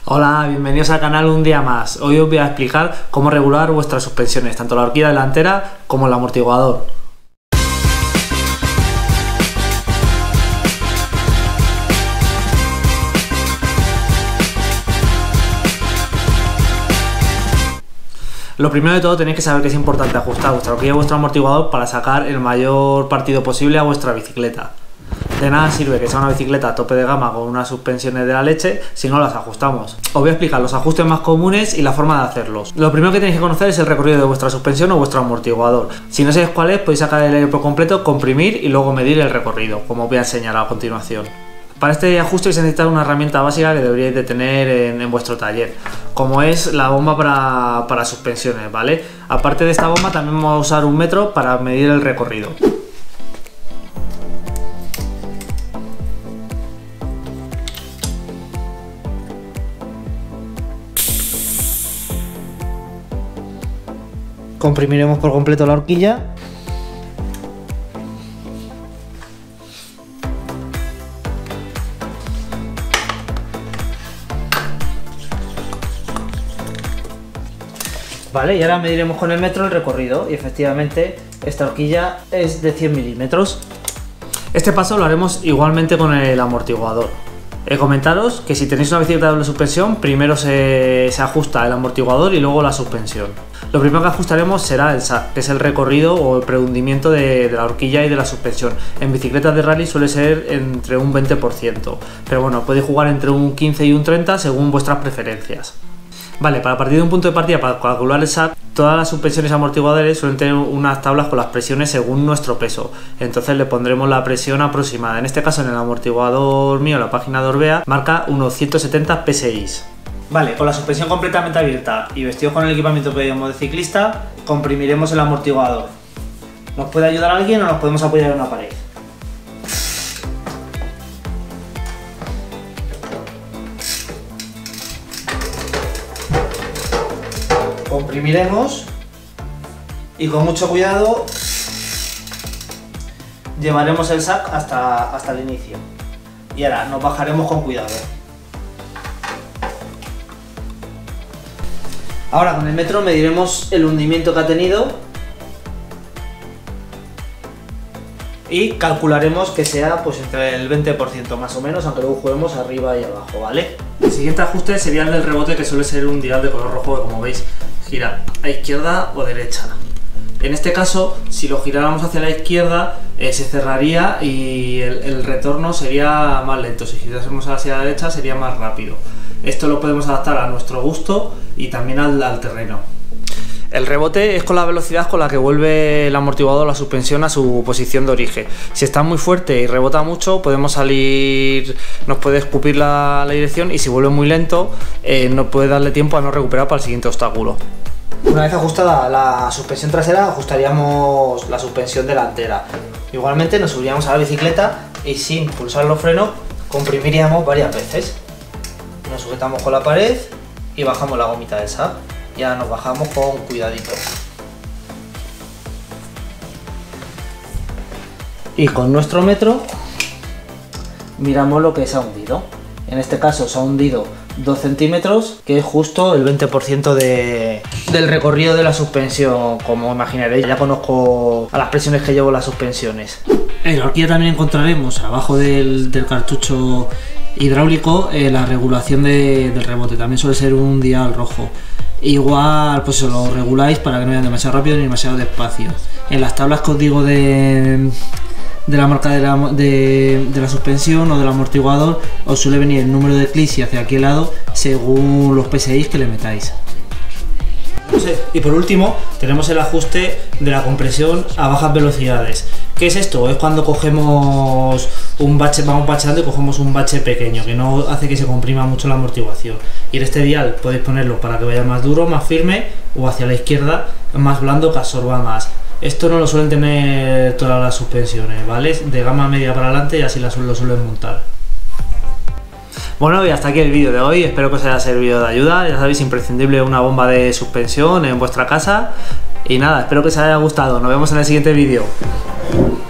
Hola, bienvenidos al canal un día más. Hoy os voy a explicar cómo regular vuestras suspensiones, tanto la horquilla delantera como el amortiguador. Lo primero de todo tenéis que saber que es importante ajustar vuestra horquilla y vuestro amortiguador para sacar el mayor partido posible a vuestra bicicleta. De nada sirve que sea una bicicleta a tope de gama con unas suspensiones de la leche si no las ajustamos. Os voy a explicar los ajustes más comunes y la forma de hacerlos. Lo primero que tenéis que conocer es el recorrido de vuestra suspensión o vuestro amortiguador. Si no sabéis cuál es, podéis sacar el aire por completo, comprimir y luego medir el recorrido, como os voy a enseñar a continuación. Para este ajuste vais a necesitar una herramienta básica que deberíais de tener en vuestro taller, como es la bomba para suspensiones, ¿vale? Aparte de esta bomba también vamos a usar un metro para medir el recorrido. Comprimiremos por completo la horquilla. Vale, y ahora mediremos con el metro el recorrido y efectivamente esta horquilla es de 100 milímetros. Este paso lo haremos igualmente con el amortiguador. Comentaros que si tenéis una bicicleta de doble suspensión, primero se ajusta el amortiguador y luego la suspensión. Lo primero que ajustaremos será el SAC, que es el recorrido o el prehundimiento de la horquilla y de la suspensión. En bicicletas de rally suele ser entre un 20%, pero bueno, podéis jugar entre un 15 y un 30 según vuestras preferencias. Vale, para partir de un punto de partida para calcular el SAC, todas las suspensiones y amortiguadores suelen tener unas tablas con las presiones según nuestro peso. Entonces le pondremos la presión aproximada. En este caso, en el amortiguador mío, la página de Orbea, marca unos 170 psi. Vale, con la suspensión completamente abierta y vestidos con el equipamiento que pedimos de ciclista, comprimiremos el amortiguador. ¿Nos puede ayudar alguien o nos podemos apoyar en una pared? Comprimiremos y con mucho cuidado llevaremos el SAC hasta el inicio. Y ahora nos bajaremos con cuidado. Ahora con el metro mediremos el hundimiento que ha tenido y calcularemos que sea pues entre el 20% más o menos, aunque luego juguemos arriba y abajo, ¿vale? El siguiente ajuste sería el del rebote, que suele ser un dial de color rojo que, como veis, gira a izquierda o derecha. En este caso, si lo giráramos hacia la izquierda, se cerraría y el retorno sería más lento. Si girásemos hacia la derecha sería más rápido. Esto lo podemos adaptar a nuestro gusto y también al terreno. El rebote es con la velocidad con la que vuelve el amortiguador o la suspensión a su posición de origen. Si está muy fuerte y rebota mucho, podemos salir, nos puede escupir la dirección, y si vuelve muy lento, no puede darle tiempo a no recuperar para el siguiente obstáculo. Una vez ajustada la suspensión trasera, ajustaríamos la suspensión delantera. Igualmente nos subiríamos a la bicicleta y, sin pulsar los frenos, comprimiríamos varias veces. Nos sujetamos con la pared y bajamos la gomita del SAC. Ya nos bajamos con cuidadito. Y con nuestro metro miramos lo que se ha hundido. En este caso se ha hundido 2 centímetros, que es justo el 20% del recorrido de la suspensión. Como imaginaréis, ya conozco a las presiones que llevo las suspensiones. En la horquilla también encontraremos abajo del cartucho hidráulico la regulación del rebote. También suele ser un dial rojo. Igual pues lo reguláis para que no vaya demasiado rápido ni demasiado despacio. En las tablas que os digo de la marca de la suspensión o del amortiguador, os suele venir el número de clics y hacia aquel lado según los PSI que le metáis. Y por último tenemos el ajuste de la compresión a bajas velocidades. ¿Qué es esto? Es cuando cogemos un bache, vamos bacheando y cogemos un bache pequeño que no hace que se comprima mucho la amortiguación. Y en este dial podéis ponerlo para que vaya más duro, más firme, o hacia la izquierda, más blando, que absorba más. Esto no lo suelen tener todas las suspensiones, ¿vale? De gama media para adelante y así lo suelen montar. Bueno, y hasta aquí el vídeo de hoy. Espero que os haya servido de ayuda. Ya sabéis, imprescindible una bomba de suspensión en vuestra casa. Y nada, espero que os haya gustado. Nos vemos en el siguiente vídeo.